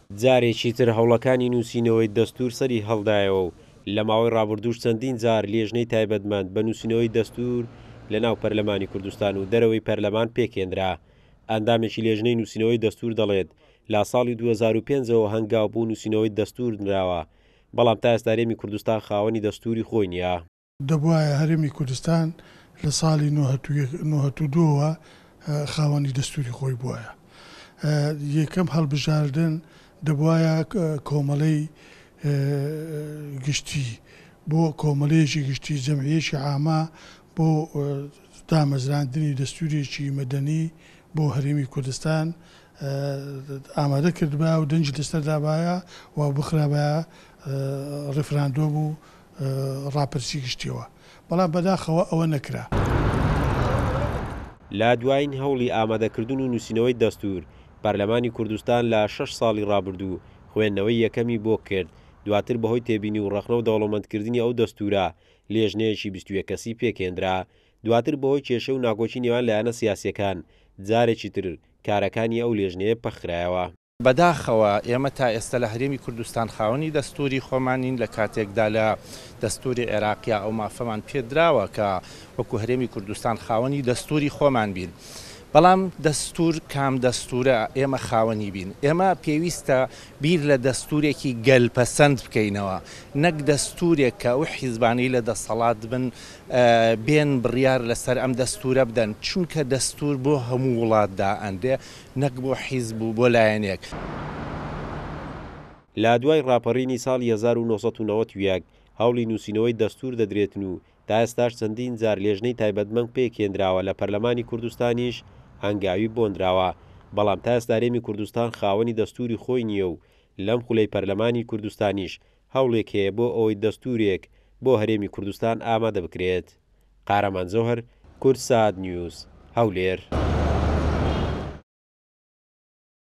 جارێکی تر هەوڵەکانی نووسینەوەی دەستوور سەری هەڵدایەوە و لە ماوەی ڕابردووش چەندین جار لێژنەی تایبەتمەند بە نووسینەوەی دەستوور لە ناو پەرلەمانی کوردستان و دەرەوەی پەرلەمان پێکهێنرا. ئەندامێکی لێژنەی نووسینەوەی دەستوور دەڵێت لا ساڵی 2005ەوە هەنگاو بوو نووسینەوەی دەستوور نراوە، بەڵام تا ئێستا هەرێمی کوردستان خاوەنی دەستووری خۆی نییە. دەبوایە هەرێمی کوردستان لە ساڵی 1992ەوە خاوەنی دەستووری خۆی بووایە. یەکەم هەڵبژاردن دەبوایە کۆمەڵەی گشتی بۆ کۆمەڵەیەکی گشتی جەمعیەتی عامە بۆ دامەزراندنی دەستوورێکی مەدەنی بۆ هەرێمی کوردستان ئامادە کردبا و دەنجی دەستەردابایە و بخرابایە ڕێفراندۆم و ڕاپەرسی گشتیەوە، بەڵام بەداخەوە ئەوە نەکرا. لا دوایین هەوڵی ئامادەکردن و نووسینەوەی دەستوور، پەرلەمانی کوردستان لە 6 ساڵی ڕابردوو خوێندنەوەی یەکەمی بۆ کرد. دواتر بەهۆی تێبینی و ڕەخنە و دەوڵەمەندکردنی ئەو دەستوورە لێژنەیەکی 21 کەسی پێکهێنرا. دواتر بەهۆی کێشە و ناکۆچی نێوان لایەنە سیاسیەکان جارێکی تر کارەکانی ئەو لێژنەیە پەخرایەوە. بەداخەوە ئێمە تا ئێستا لە هەرێمی کوردستان خاوەنی دەستوری خۆمانین لە کاتێکدا لە دەستوری عێراقیا ئەو مافەمان پێدراوە کە وەکو هەرێمی کوردستان خاوەنی دەستوری خۆمان بین. بەڵام دەستور کام دەستورە ئێمە خاوەنی بین. ئێمە پێویستە بیر لە دەستورێکی گەلپەسەند بکەینەوە، نەک دەستورێک کە ئەو حیزبانەی لە دەسەڵات بن بێن بڕیار لەسەر ئەم دەستورە بدەن، چونکە دەستور بۆ هەموو وڵاتدا ئەندێ نەک بۆ حیزب و بۆ لایەنێک. لا دوای ڕاپەڕینی ساڵی 1990 هەوڵی نووسینەوەی دەستوور دەدرێتن و تا ئێستاش چەندین جار لێژنەی تایبەتمەند پێکهێنراوە لە پەرلەمانی کوردستانیش هەنگاوی بۆندراوە، بەڵام تا ئێستا هەرێمی کوردستان خاوەنی دەستوری خۆی نییە و لەم خولەی پەرلەمانی کوردستانیش هەوڵێک هەیە بۆ ئەوەی دەستورێک بۆ هەرێمی کوردستان ئامادە بکرێت. قارەمان زۆهەر، کورد سات نیوز، هەولێر.